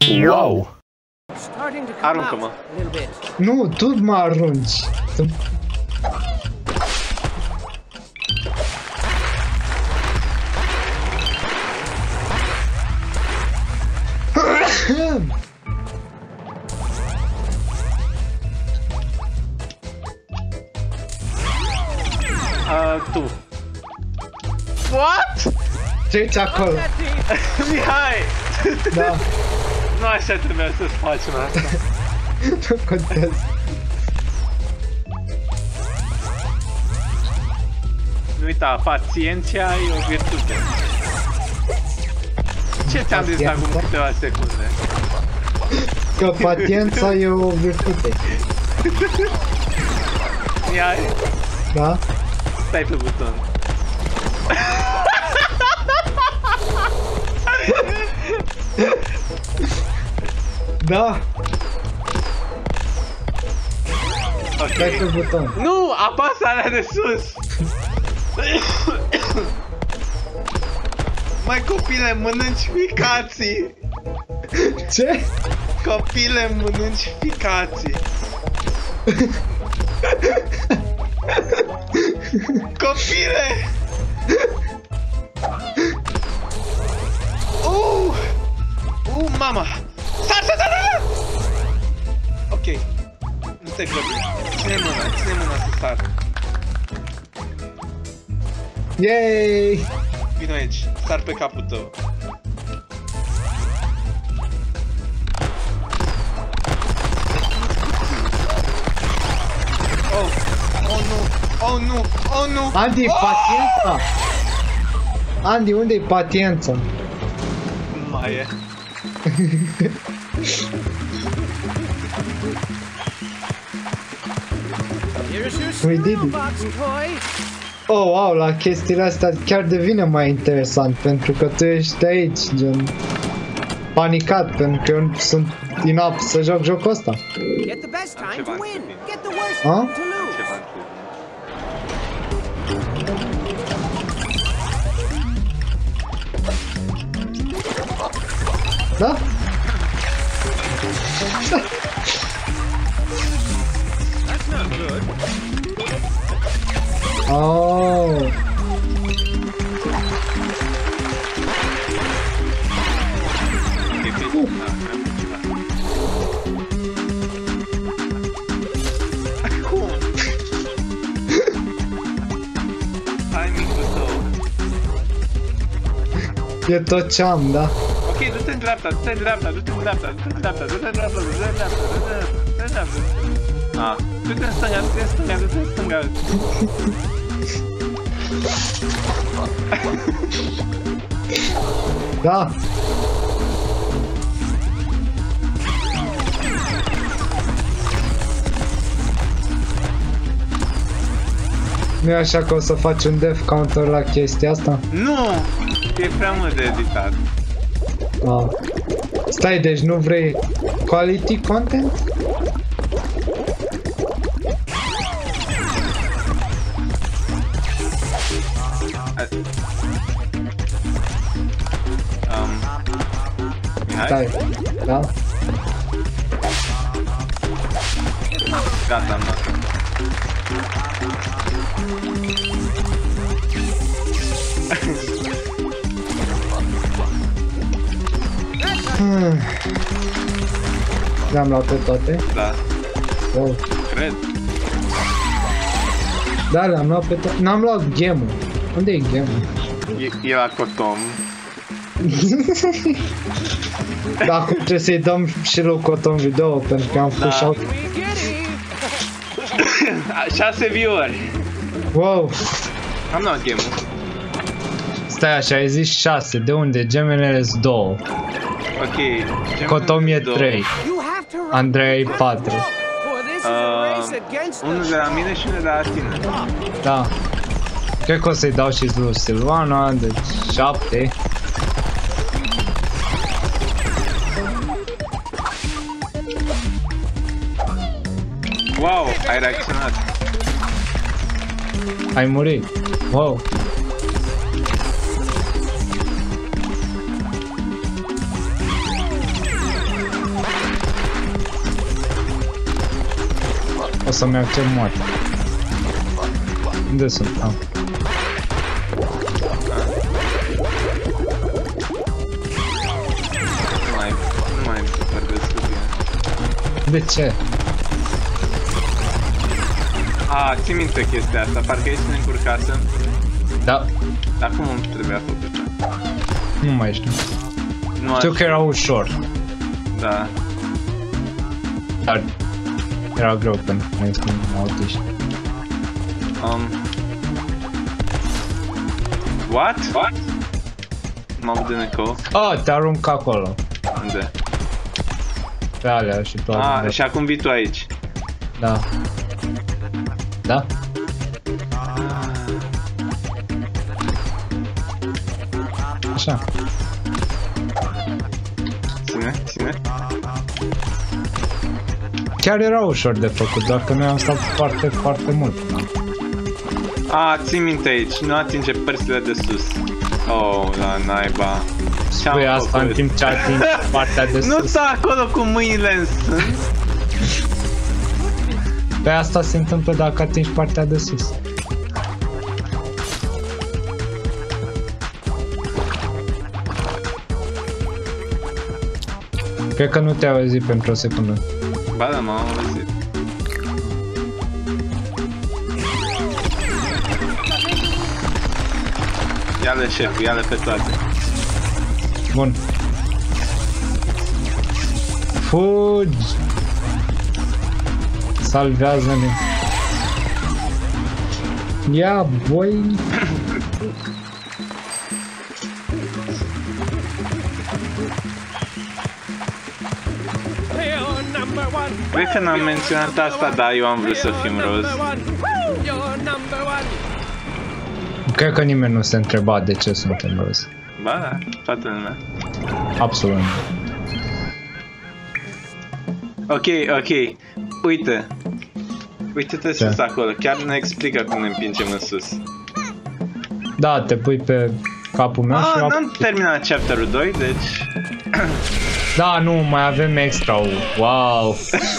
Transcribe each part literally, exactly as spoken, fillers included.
Wow! Aruncă-mă. Nu, tu mă arunci. Uh, tu. What? Treci acolo. Mihai! Da. Nu așa trebuia să-ți facem asta. Nu contează. Nu uita, paciența e o virtute. Ce ți-am zis acum câteva secunde? Că paciența e o virtute. Mihai? Da? Stai pe buton. Da. Ok. Stai pe buton. Nu! Apasă alea de sus! Mai copile, mănânci ficații! Ce? Copile, mănânci ficații! Copile! Uh! Uh, mama! Sar, sar, sar! Ok. Nu te grăbi. Ține mâna, ține mâna să sar. Yay! Vino aici, sar pe capul tău. Oh! Oh nu! Oh nu! Oh nu! Andy, oh! paciența! Andy, unde-i paciența? Nu mai e. We did it. Oh, wow, la chestiile astea chiar devine mai interesant, pentru că tu ești aici, gen panicat, pentru că eu sunt din ap să joc jocul ăsta. Ha? Da? Oh. E tot ce am, da? Ok, du-te în dreapta, du-te în dreapta, du-te în dreapta, du-te în dreapta, du-te în dreapta, du-te în dreapta, du-te în dreapta. Ah, du-te în stânga, du-te în stânga, du-te în stânga. Da. Nu e așa că o să faci un death counter la chestia asta? Nu! E prea mult de editat. Ah. Stai, deci nu vrei quality content? Um, Stai, da? Gata, am dat. Hmm. Le-am luat pe toate? Da. Oh. Cred. Da, le-am luat pe toate. N-am luat game-ul. Unde e game-ul? E, e la cotom. Da, acum trebuie să-i dăm și lui Coton video, pentru că am făcut Da. shout. Șase view-uri. Wow. Am luat game-ul. Stai așa, ai zis șase. De unde? Gemele sunt două. Ok. Cotom e trei. Andrei e patru. Uh, unul de la mine și unul de la tine. Da. Cred că o să-i dau și lui Silvana, deci șapte. Wow, ai reacționat. Ai murit. Wow. să-mi accept moartea. Unde sunt? Ah. Nu mai, nu mai vorbesc cu tine. De ce? A, ții minte chestia asta, parcă ești ne încurcasem. Da. Dar cum trebuia făcută? Nu mai știu. Nu Știu aș... că era ușor, Da. dar era greu pentru că noi suntem autiști. Um... What? What? M-am văzut în eco. Ah, te arunc acolo. Unde? Pe alea și toate. Ah, și acum vii tu aici. Da. Da? Așa. Ține, ține. Chiar era ușor de făcut, doar că noi am stat foarte, foarte mult. A, ții minte aici, nu atinge părțile de sus. Oh, la naiba. Ce-am Păi asta făcut? în timp ce atingi partea de Nu sus. sta acolo cu mâinile în sân. Pe asta se întâmplă dacă atingi partea de sus. Cred că nu te-ai auzit pentru o secundă. Ba da, m-am auzit. Ia-le, șef, ia-le pe toate. Bun. Fugi! Salvează-ne! Ia, boi! Cred că n-am menționat asta, dar eu am vrut să fim roz. Cred că nimeni nu se întreba de ce suntem roz. Ba da, toată lumea. Absolut. Ok, ok. Uite. Uite-te Ce? sus acolo. Chiar ne explică cum ne împingem în sus. Da, te pui pe capul meu Ah, și... n-am terminat chapterul doi, deci... Da, nu, mai avem extra. Wow!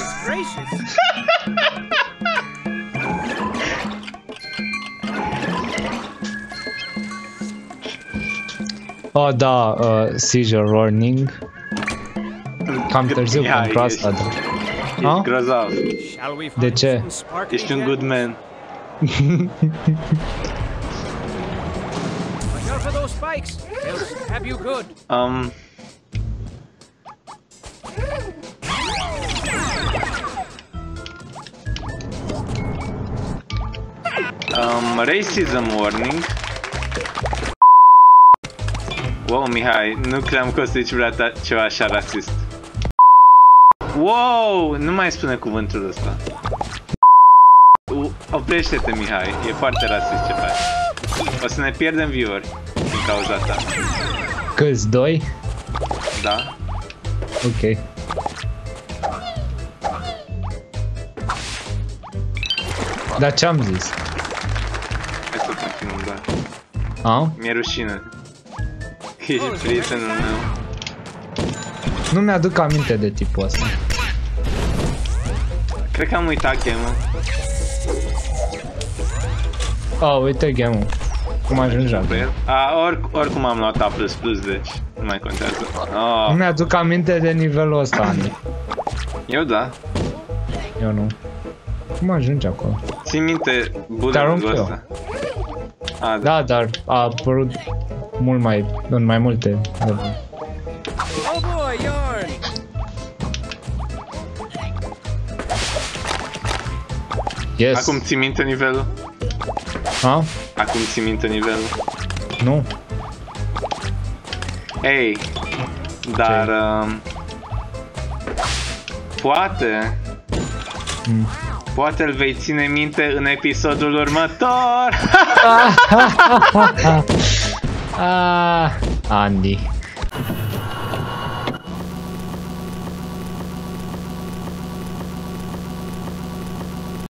Oh, da, uh, seizure warning. Cam târziu Ia, pentru ești- asta, da. Ești Ah? grozav. De ce? Ești un good man. Um... Um, racism warning. Wow, Mihai, nu cream că o să zici vreodată ceva așa rasist. Wow, nu mai spune cuvântul ăsta. U- Oprește-te, Mihai, e foarte rasist ce faci. O să ne pierdem view-uri din cauza ta. Câți? Doi? Da? Ok. Dar ce-am zis? Hai să continuăm, da. A? Mi-e rușine. Ești prietenul meu. Nu mi-aduc aminte de tipul ăsta. Cred că am uitat game-ul. Oh, uite game-ul. Cum ajungi acolo? A, or, oricum am luat A plus plus, deci nu mai contează. Oh, Nu mi-aduc aminte de nivelul ăsta, Andy. eu da. Eu nu. Cum ajungi acolo? Ții minte Te arunc bullet-ul eu. ăsta? A, da. Da, dar a apărut mult mai, în mai multe. Oh boy, yarn! Yes. Acum ții minte nivelul? A? Acum ții minte nivelul? Nu. Ei, dar... Um, poate... Mm. Poate îl vei ține minte în episodul următor! Ah, Andy.